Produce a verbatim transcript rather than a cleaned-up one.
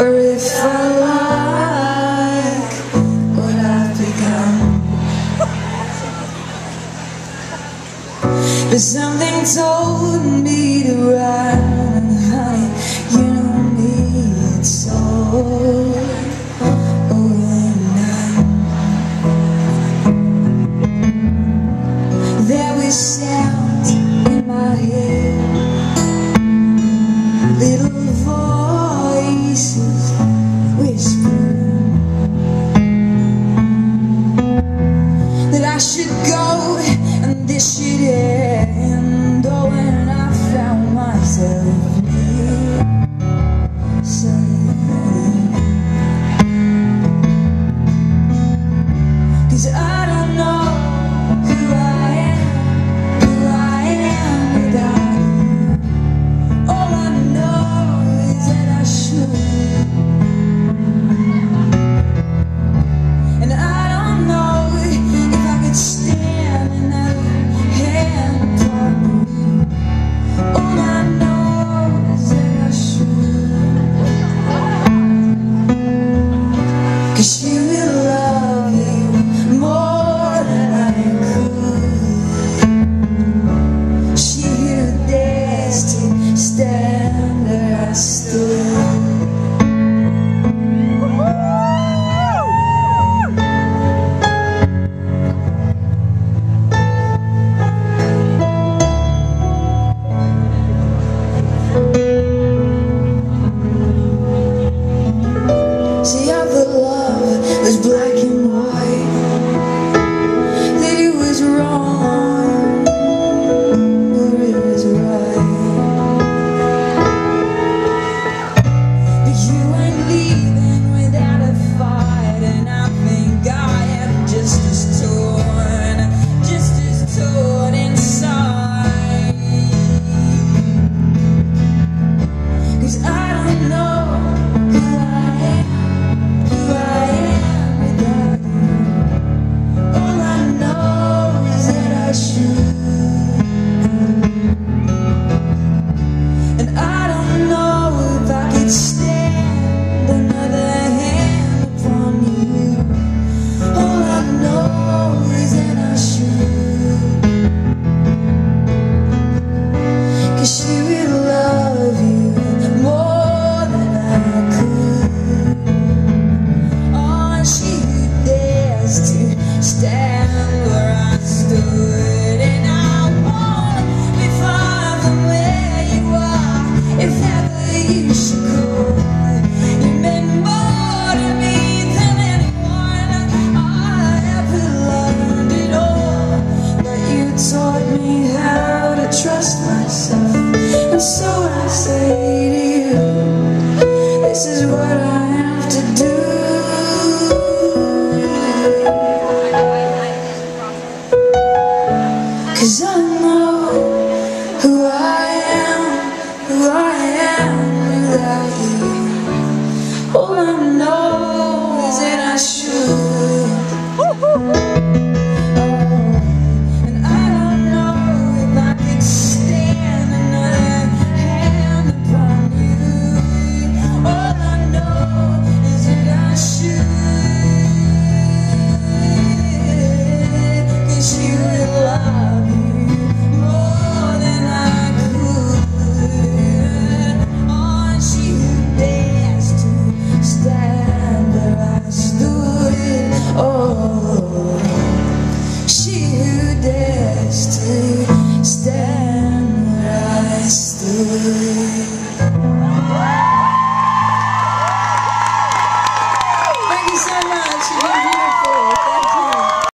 or if I like what I've become. But something told me to run, honey, you don't need so. There was sound in my head, little voices whispering that I should go and this should end. Oh, and I found myself here saying, 'cause I don't know who I am. She will love you more than I could. She who dares to stand where I stood. See, I thought love was black and white, that it was wrong or it was right. But you ain't leaving without a fight, and I think I am just as torn, just as torn inside. 'Cause I don't know who I am. And I don't know if I could stand another hand upon you. All I know is that I should, 'cause she will love you more than I could. Oh, and she who dares to stand where I stood. And I won't be far from where you are, if ever you should call. You meant more to me than anyone I ever learned it all. But you taught me how to trust myself, and so I say to you, this is what I have to do. 'Cause I know who I am, who I am without you. All I know is that I should. Oh, and I don't know if I could stand another hand upon you. All I know is that I should, 'cause you will love you more than I could. Oh, she who dares to stand where I stood. Oh, she who dares to stand where I stood.